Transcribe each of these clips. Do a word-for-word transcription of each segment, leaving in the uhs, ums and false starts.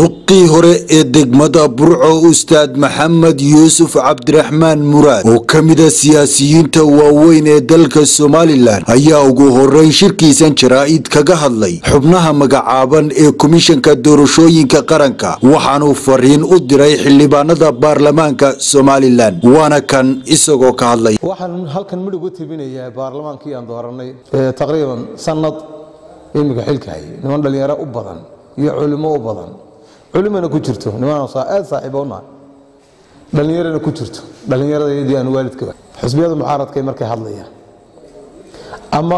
duqii hore ee degmada Burco Ustaad Maxamed Yuusuf Cabdiraxmaan Muraad oo kamida siyaasiyiinta waaweyn ee dalka Soomaaliland ayaa ugu horeyn shirkiisan jaraa'id kaga hadlay xubnaha magacaaban ee komishanka doorashooyinka qaranka waxaanu fariin u diray xildhibaanada baarlamaanka Soomaaliland waana kan isagoo ka hadlay waxaan halkan midug u tibinayaa baarlamaankii aan dooranay ee taqriiban sanad imika xilkaay niman dhalinyaro u badan iyo culimo u badan culimana ku jirto niman aad saaxiibona dhalinyarana ku jirto dhalinyaradayadii aan waalidka xisbiyada mucaaradka markay hadlayaan ama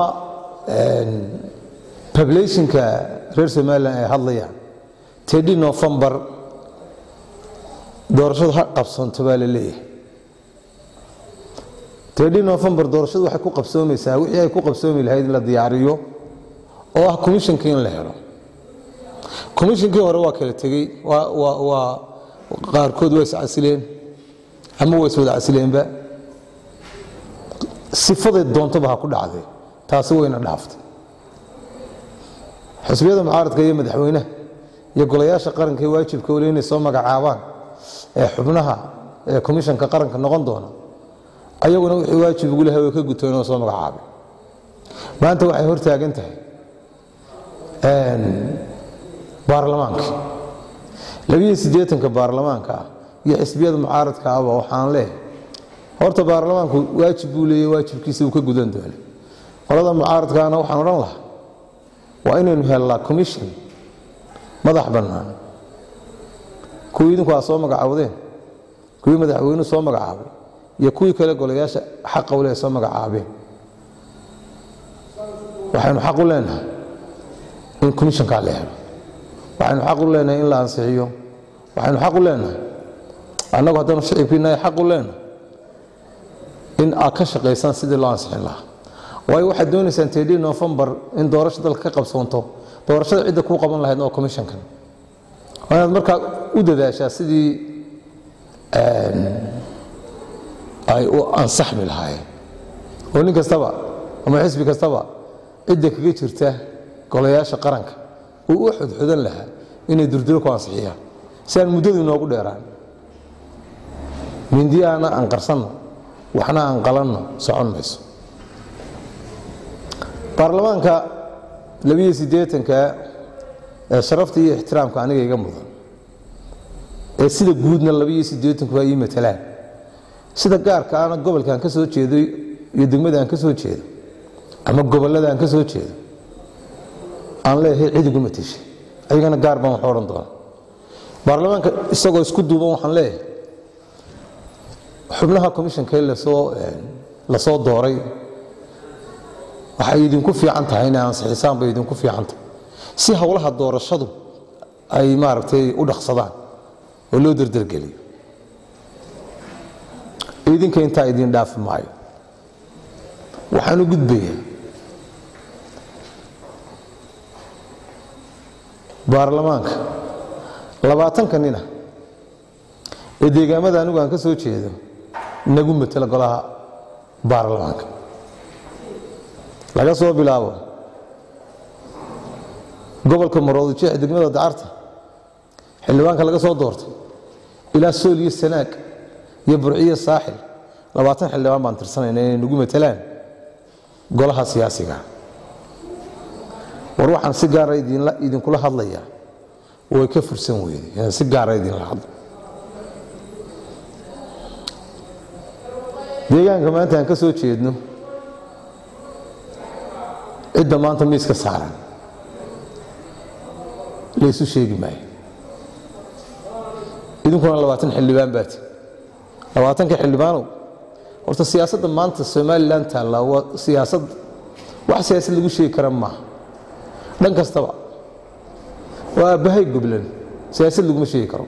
populationka reer Soomaaliland ay hadlayaan third November doorashada qabsanto baa la leeyahay third November doorashadu waxay ku qabsoomaysaa wixii ay ku qabsoomi lahayd la diyaariyo oo ah komishanka in la helo komishankii hore waa kala tagay waa waa waa qaarkood way iscasileen ama way soo casileenba sifada doontaba ha ku dhacday taasi wayna dhaaftay xisbiyada mucaaradka iyo madaxweynaha iyo golayaasha qaranka waajibka u leeyahay soo magacaabaan ee xubnaha ee komishanka qaranka noqon doona ayaguna wixii waajib ugu leeyahay ka gutoon oo soo magacaabay maanta waxay hor taagan tahay een baarlamaanka labiyo siddeetanka baarlamaanka iyo xisbiyada mucaaradka ah waxaan leeyahay horta baarlamaanku waajib uu leeyahay waajibkiisa uu ka gudan doono qolada mucaaradkaana waxaan oran lahaa waa inaynu helnaa commission madax bannaan kuwii idinku soo magacaawdeen kuwii madaxweynuhu soo magacaabay iyo kuwii kale golayaasha xaq u leh soo magacaabeen waxaanu xaq u leenahay in commission ka la helo waxaanu xaq u leenahay in la ansixiyo waxaanu xaq u leenahay annagu haddana shacabkiina xaq u leenahay in aad ka shaqeysaan sidii loo ansixin lahaa way waxa doonaysan third November in doorashada dalka ka qabsoonto doorashada cid ku qaban lahayd oo komishankan waana marka u dadaashaa sidii een ay u ansaxmi lahaayeen oo nin kastaba ama xisbi kastaba cid kaga jirta golayaasha qaranka uu u xudxudan lahaa inay durduro ku ansixiyaan si aan muddadu inoogu dheeraan mindiyaana aan qarsanno waxna aan qalanno socon mayso baarlamaanka labiyo siddeetanka ee sharafta iyo ixtiraamka aniga iga mudan ee sida guudna labiyo siddeetanku ay matalaan sida gaarka aan gobolkan ka soo jeeday iyo degmada ka soo jeedo ama gobolada aan ka soo jeedo aan leeyahay cid ugu matashay ayagana gaar baan wax oran doona baarlamaanka isagoo isku duuban waxaan leeyahay xubnaha komishanka la soo la soo dooray waxay idinku fiican tahay in aan saxiisaan bay idinku fiican tahay si hawlaha doorashadu ay maaragtay u dhaqsadaan oo loo dardargeliyo idinka inta idin dhaaf maayo waxaan u gudbayaa baarlamaanka labaatan kanina ee deegaamada anigu aan ka soo jeedo nagu matala golaha baarlamaanka laga soo bilaabo gobolka Maroodijeex degmada Dacarta xildhibaanka laga soo doortay ilaa Sooliyo Sanaag iyo Burciyo Saaxil labaatan xildhibaan baan tirsanayna inay nagu matalaan golaha siyaasiga war waxaan si gaar ah idin la idin kula hadlayaa way ka fursan weeyeen si gaar ah idin la hadlo deegaanka maanta aan ka soo jeedno cidda maanta miiska saaran leesu sheegi maayo idinkuna labaatan xildhibaan baad labaatan ka xildhibaano horta siyaasadda maanta Soomaaliland taala waa siyaasad wax siyaasad lagu sheegi kara ma dhan kastaba waa bahay goblan siyaasad lagu sheegi karo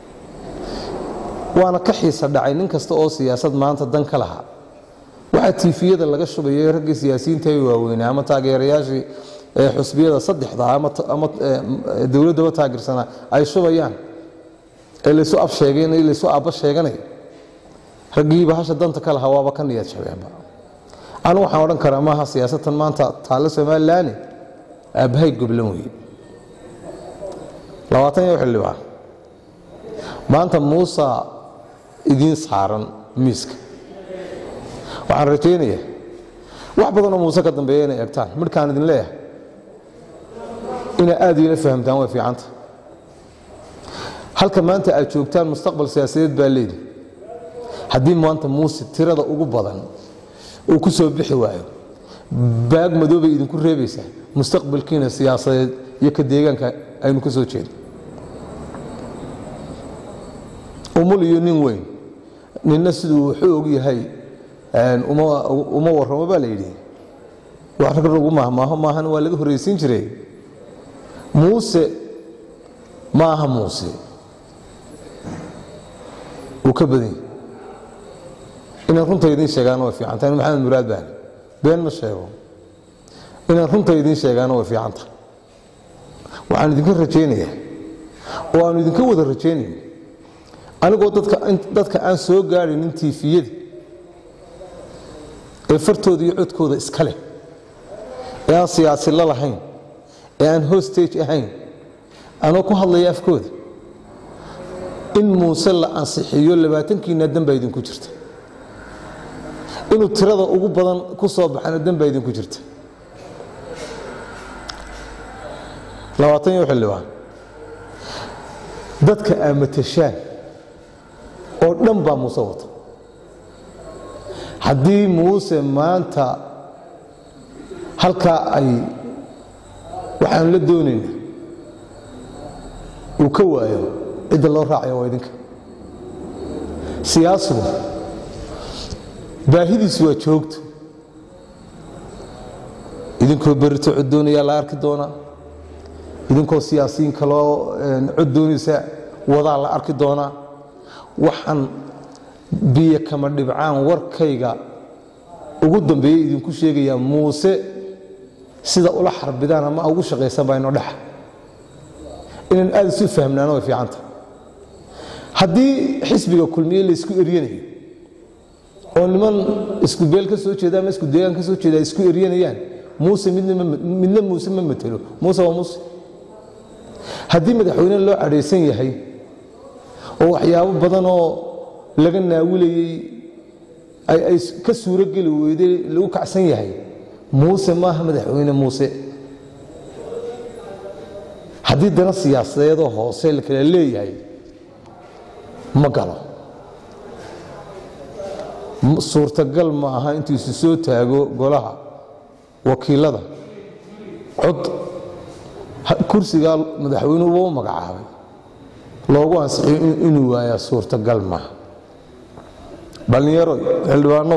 waana ka xiisa dhacay nin kasta oo siyaasad maanta dan ka laha waxa tifiyada laga shubayo rag siyaasiyiinta ay waaweyn ama taageerayaashii ee xusbiyada saddexda ama ama dawladda taageersana ay shubayaan ee la soo af sheegeen ee la soo aaba sheeganay ragii bahasha danta kala hawaaba ka niyad shabeeba aan waxaan oran karaa maaha siyaasaddan maanta taalo Soomaaliland abahay goblan weey labaatan iyo xildhibaan maanta Muuse idin saaran miiska waxaan rajaynayaa wax badan oo Muuse ka dambeeyay inay eegtaan markaan idin leeyahay ina aad ila fahamtaan way fiicanta halka maanta ay joogtaan mustaqbal siyaasadeed baa leeyahay haddii maanta Muuse tirada ugu badan uu ku soo bixi waayo baag madoobe idinku reebaysaa mustaqbalkiina siyaasadeed iyo ka deegaanka aynu ka soo jeedo umul iyo nin weyn ninna siduu wuxuu og yahay een uma uma warramo baa leeyahay wax rag ugu mahmaaho maahan waa laga horeysiin jiray Muuse maaha Muuse uu ka badan inaan runta idin sheegaan way fiicantahay maxamed muraad baa been ma sheego inaan runta idin sheegaan way fiicantahay waxaan idin rajaynayaa oo aan idin ka wada rajaynayaa anigoo dadka dadka aan soo gaarin intiifiyada ee fartooda iyo codkooda iska leh ee aan siyaasi la lahayn ee aan hostage ahayn anoo ku hadlaya afkooda in Muuse la ansixiyo labaatankiina danba idin ku jirta inuu tirada ugu badan ku soo baxana danba idin ku jirta labaatan iyo xildhibaan dadka aamatashaan oo dhan baa Muuse wata haddii Muuse maanta halka ay waxaan la doonaynaa uu ka waayo cid loo raacayo waa idinka siyaasadu baahidiisu waa joogto idinkoo berito coddoonaya la arki doona idinkoo siyaasiyiin kaloo coddoonaysa wadaa la arki doona waxaan biyo kama dhibcaan warkayga ugu dambeeyay idinku sheegaya Muuse sida ula xarbidaan ama ugu shaqeysan bayno dhax inaan aad isu fahmnaano way fiicanta haddii xisbiga kulmiye la isku eriyanayo oo niman isku beel ka soo jeeda ama isku deegaan ka soo jeeda isku eriyanayaan Muuse midna midna Muuse ma matalo Muuse waa Muuse haddii madaxweyne loo cadhaysan yahay oo waxyaabo badan oo laga naawilayay ay ay ka suuro gali weeyday lagu kacsan yahay Muuse ma aha madaxweyne Muuse haddii dana siyaasadeed oo hoose la kala leeyahay ma galo suurtagal ma aha intuu isu soo taago golaha wakiilada cod kursiga madaxweynuhu uu magacaabay loogu ansixiyo inuu waayo suurtagal ma dhalinyaro xildhibaano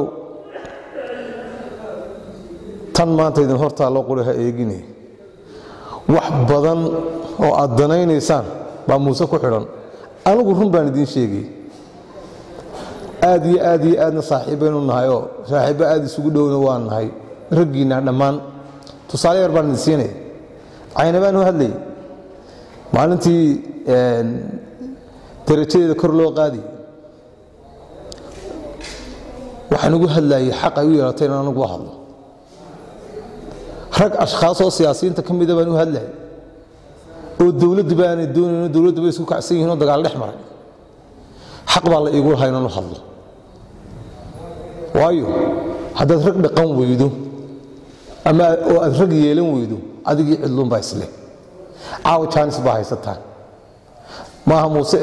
tan maanta idin horta loo qoraha eeginay wax badan oo aad danaynaysaan baa Muuse ku xiran anigu run baan idin sheegay aad iyo aad iyo aadna saaxiibeen u nahay oo saaxiibo aad isugu dhowna waan nahay raggiina dhammaan tusaale yar baan idin siinay caynabaan u hadlay maalintii een darajadeeda kor loo qaadi waxaan ugu hadlayay xaq ay u yeelatay inaan ugu hadlo rag ashkhaas oo siyaasiyiinta ka mid ah baan u hadlay oo dawladdu baan doonayno dawladdu way isku kacsan yihiin oo dagaal dhex maray xaq baa la iigu lahayn inaan hadlo waayo haddaad rag dhaqan weydo ama oo aad rag yeelan weydo adigii cidlun baa isle caaw chance baa haysataan maaha Muuse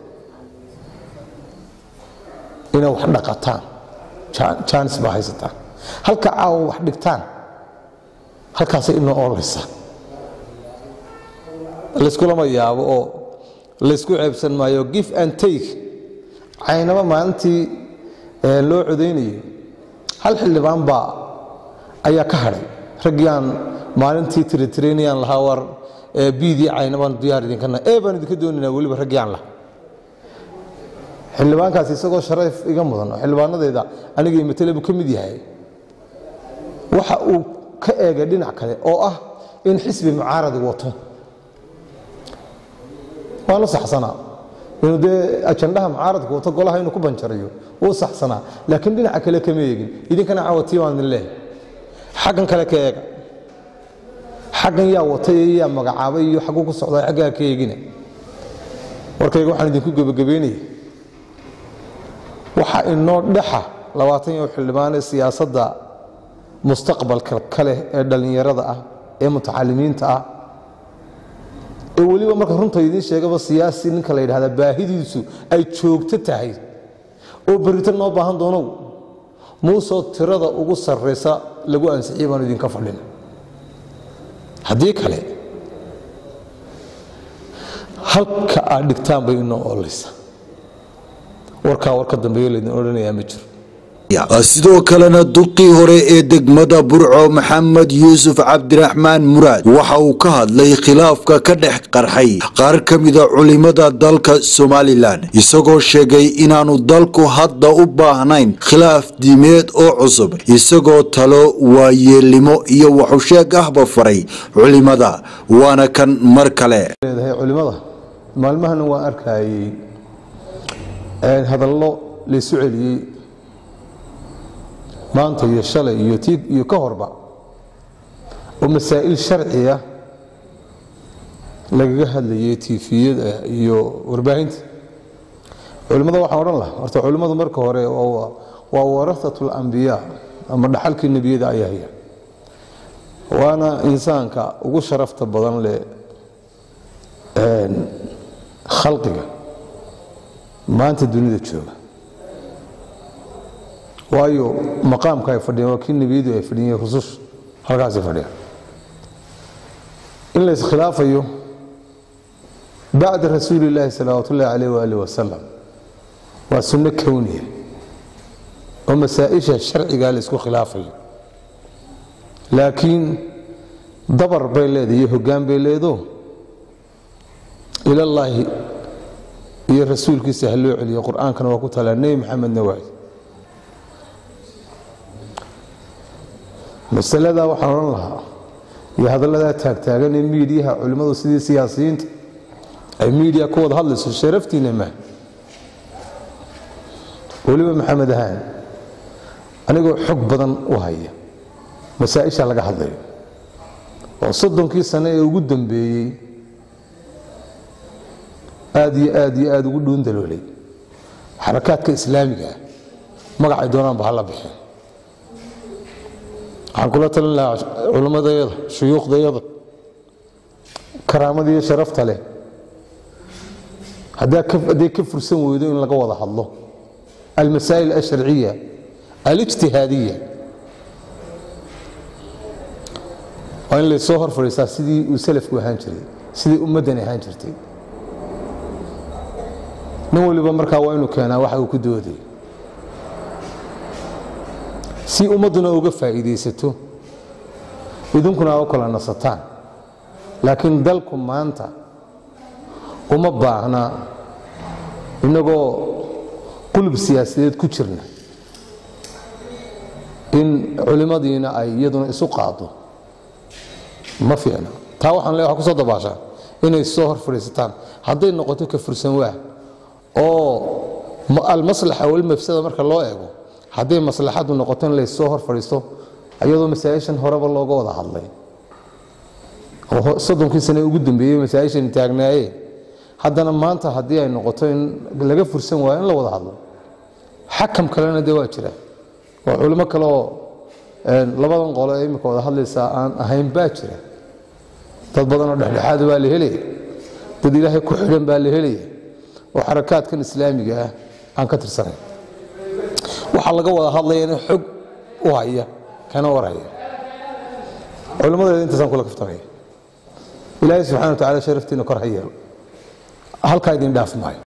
ina wax dhaqataan chance baa haysataan halka caaw wax dhigtaan halkaas inoo oolaysa la isku lama yaabo oo la isku ceebsan maayo give and take caynaba maalintii loo codeynayay hal xildhibaan baa ayaa ka haray ragyaan maalintii tiritireenayaan lahaa war biidii caynabaan diyaar idin kana ee baan idinka doonaynaa waliba ragyaan la xildhibaankaas isagoo sharaf iga mudan xildhibaanadeeda aniga imatalebu ka mid yahay waxa uu ka eega dhinac kale oo ah in xisbi mucaarad wato waana saxsanaa inuu de ajandaha mucaaradku wato golaha inuu ku banjarayo oo saxsanaa laakiin dhinac kale kama eegin idinkana caawati waan leeyahay xaqan kale ka eega xaqan yaa watay yaa magacaabay iyo xaqu ku socday xaqaa ka eegina warkayga waxaan idinku gabagabeynay waxa inoo dhaxa labaatan iyo xildhibaan siyaasadda mustaqbalka kale ee dhalinyarada ah ee mutacalimiinta ah ee waliba marka runta idin sheegaba siyaasi ninka la yiraahdo baahidiisu ay joogto tahay oo baritan noo baahan doono muuso tirada ugu sarreysa lagu ansixiyay baan idin ka fadhin hadii kale halka aad dhigtaan bay inoo oolaysa warka warka dambeeyay leedin oranayaa ma jiro sidoo kalena duqii hore ee degmada Burco Maxamed Yuusuf Cabdiraxmaan Muraad waxa uu ka hadlay khilaafka ka dhex qarxay qaar kamida culimada dalka Soomaaliland isagoo sheegay inaanu dalku hadda u baahnayn khilaaf diimeed oo cusub isagoo talo waayeelnimo iyo wax u sheeg ahba faray culimada waana kan mar kale culimada maalmahan waa arkay ee hadallo la su'aaliyay maanta iyo shalay iyo tiig iyo ka horba oo masaa'il sharciya laga hadlayay tifiyada iyo warbaahinta culimada waxa oran lahaa horta culimadu marka hore waa warasatul anbiya ama dhaxalkii nabiyada ayahay waana insaanka ugu sharafta badan le een khalqiga maanta dunida jooga waayo maqaamka ay fadhiyaan waa kii nabiyadu ay fadhiyeen rusus halkaas ay fadhiyaan in la iskhilaafayo بعد رسول الله صلى الله عليه وآله وسلم وسنة كونية ومسائش الشرع قال اسكو خلافي لكن دبر بيلاد يهجان بيلادو إلى الله يا رسول كيس هلو علي القرآن كان وقت على النبي محمد نواعي مسألة ذا وحرر لها يا هذا الذي تاج تاجن الميديا علماء سيدي سياسيين الميديا كود هذلس شرفتي لما ولما محمد هان أنا أقول حق بدن وهاي مسائش على قحضي وصدق كي سنة يقدم بي آدي آدي آدي قدون دلولي حركات كإسلامية ما قاعد دوران بحلا بحين عن كل الله علماء ذيض شيوخ ذيض كرامة ذي شرفت عليه هذا كيف هذا كيف فرسون ويدون لقى واضح الله المسائل الشرعية الاجتهادية وإن اللي صهر فريسا سيدي وسلف وهانشري سيدي أمدني هانشرتي نقول اللي بمركا وينه كان واحد وكدودي سي أمدنا وقفها إيدي ستو بدون كنا أكل النصتان لكن دلكم ما أنت وما باعنا إنه قلب سياسيات كترنا إن علماء دينا أي يدون يسوقاتوا ما فينا تاوحنا ليه حكوا صدق باشا إنه السهر فريستان هذين النقطة كفرسان واحد أو المصلحة والمفسدة مركز الله يعقو هذين مصلحات النقطتين اللي السهر فريستو أيضا مسايشن هرب الله جوده الله صدق كل سنة يقدم بيه مسايشن تاجنا إيه haddana maanta hadii ay noqoto in laga fursan waayo in la wada hadlo xakam kalena de waa jira oo culimo kale oo labadan qolo ay imika wada hadlaysa aan ahayn baa jira dad badan oo dhexdhexaad waa la helay dad ilaahay ku xidhan baa la helay oo xarakaadkan islaamiga ah aan ka tirsanay waxa laga wada hadlayaa in xog u haya kana waraya culimada inta san kula kaftamay ilaahay subhanahu wa ta'ala sharaftiina kor hayay halka idin dhaaf maayo